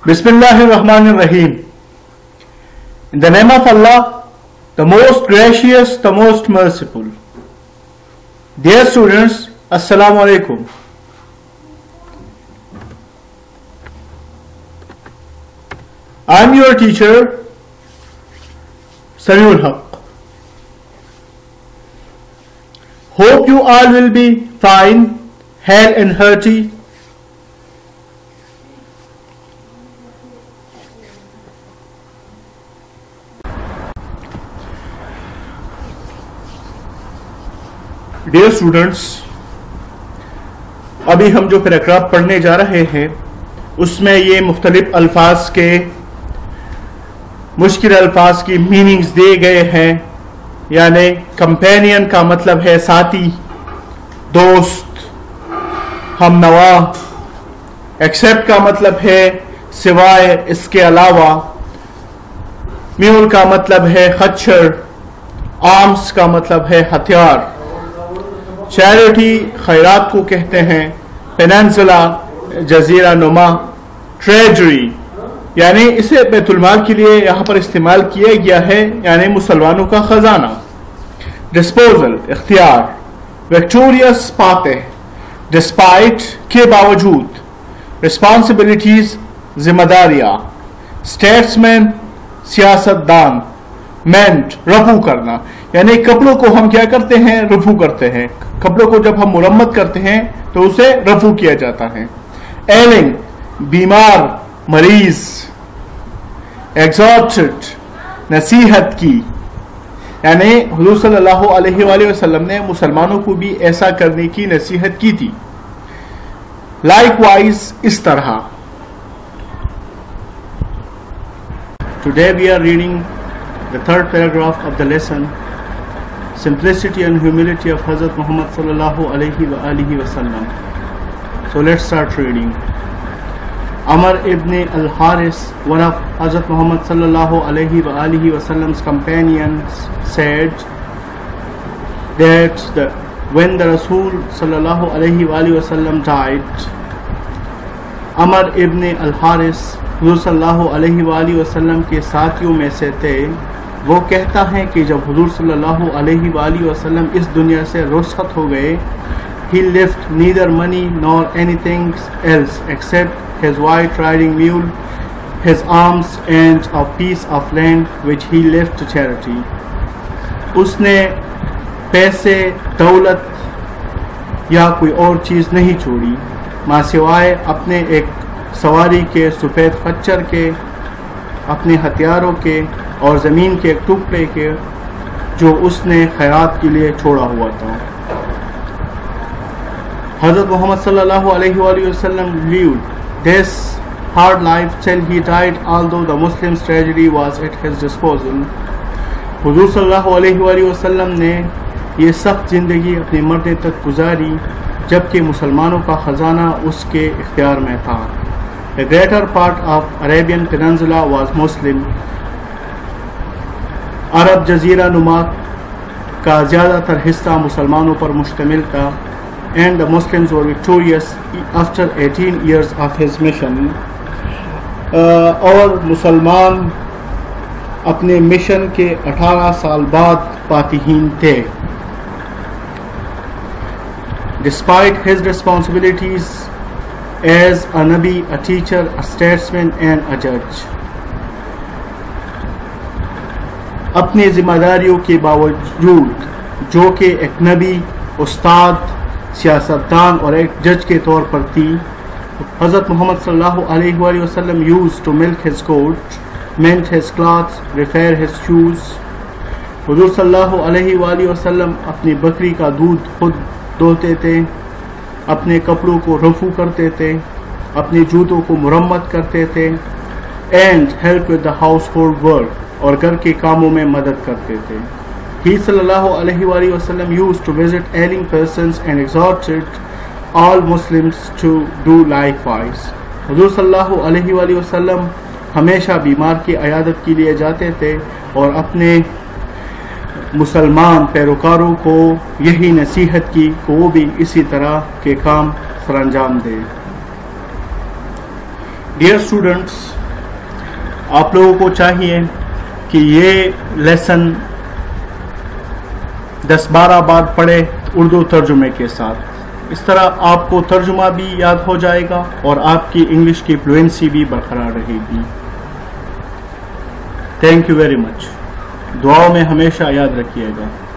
Bismillahirrahmanirrahim. In the name of Allah, the most gracious, the most merciful. Dear students, Assalamu alaikum. I am your teacher, Samiul Haq. Hope you all will be fine, hale and hearty. Dear students, अभी हम जो paragraph पढ़ने जा रहे हैं उसमें ये मुख्तलिफ अल्फाज के मुश्किल अल्फाज की मीनिंग्स दिए गए हैं। यानी कंपेनियन का मतलब है साथी, दोस्त, हमनवा। एक्सेप्ट का मतलब है सिवाय, इसके अलावा। म्यूल का मतलब है खच्चर। आर्म्स का मतलब है हथियार। चैरिटी खैरात को कहते हैं। पेनिनसुला जजीरा नुमा। ट्रेजरी यानी इसे बैतुलमाल के लिए यहाँ पर इस्तेमाल किया गया है, यानी मुसलमानों का खजाना। डिस्पोजल इख्तियार। विक्टोरियस पाते, डिस्पाइट के बावजूद। रिस्पॉन्सिबिलिटीज जिम्मेदारियां। स्टेट्समैन सियासतदान। मेंट रफू करना, यानी कपड़ों को हम क्या करते हैं, रफू करते हैं। कपड़ों को जब हम मुरम्मत करते हैं तो उसे रफू किया जाता है। एलिंग बीमार, मरीज। एग्जॉर्टेड नसीहत की, यानी हुजूर सल्लल्लाहु अलैहि वसल्लम ने मुसलमानों को भी ऐसा करने की नसीहत की थी। लाइकवाइज इस तरह। Today we are reading the third paragraph of the lesson, simplicity and humility of Hazrat Muhammad sallallahu alaihi wasallam. So let's start reading. Amr ibn al-Haris, one of Hazrat Muhammad sallallahu alaihi wasallam's companions, said that when the Rasul sallallahu alaihi wasallam died, Amr ibn al-Haris हुजूर सल्लल्लाहु अलैहि वसल्लम के साथियों में से थे। वो कहता है कि जब हुजूर सल्लल्लाहु अलैहि वसल्लम इस दुनिया से रुखसत हो गए, he left neither money nor anything else except his white riding mule, his arms and a piece of land which he left to charity. उसने पैसे, दौलत या कोई और चीज़ नहीं छोड़ी माँ सिवाय अपने एक सवारी के, सफ़ेद खच्चर के, अपने हथियारों के और ज़मीन के एक टुकड़े के जो उसने खैरात के लिए छोड़ा हुआ था। हज़रत मोहम्मद सल्लल्लाहु अलैहि वसल्लम lived this hard life till he died, although the Muslims' tragedy was at his disposal. हुजूर सल्लल्लाहु अलैहि वसल्लम ने ये सख्त ज़िंदगी अपने मरने तक गुजारी, जबकि मुसलमानों का ख़जाना उसके इख्तियार में था। A greater part of Arabian Peninsula was Muslim. अरब जजीरा नुमा का ज़्यादातर हिस्सा मुसलमानों पर मुश्तमिल था। And the Muslims were victorious after 18 years of his mission. और मुसलमान अपने मिशन के 18 साल बाद फातिहीन थे। Despite his responsibilities as a Nabi, a teacher, a statesman and a judge, अपनी जिम्मेदारियों के बावजूद, जो कि एक नबी, उस्ताद, सियासतदान और एक जज के तौर पर थी, हज़रत मोहम्मद सल्लल्लाहु अलैहि वसल्लम used to milk his goat, mend his clothes, repair his shoes. हुजूर सल्लल्लाहु अलैहि वसल्लम अपनी बकरी का दूध खुद धोते थे, अपने कपड़ों को रफू करते थे, अपने जूतों को मुरम्मत करते थे, and help with the household work, और घर के कामों में मदद करते थे। ही सल्लल्लाहु अलैहि वसल्लम used to visit ailing persons and exhorted all Muslims to do likewise. हुजूर सल्लल्लाहु अलैहि वसल्लम हमेशा बीमार की अयादत के लिए जाते थे और अपने मुसलमान पैरोकारों को यही नसीहत की कि वो भी इसी तरह के काम सरअंजाम दें। डियर स्टूडेंट्स, आप लोगों को चाहिए कि ये लेसन 10-12 बार पढ़े उर्दू तर्जुमे के साथ। इस तरह आपको तर्जुमा भी याद हो जाएगा और आपकी इंग्लिश की फ्लुएंसी भी बरकरार रहेगी। Thank you very much. दुआओं में हमेशा याद रखिएगा।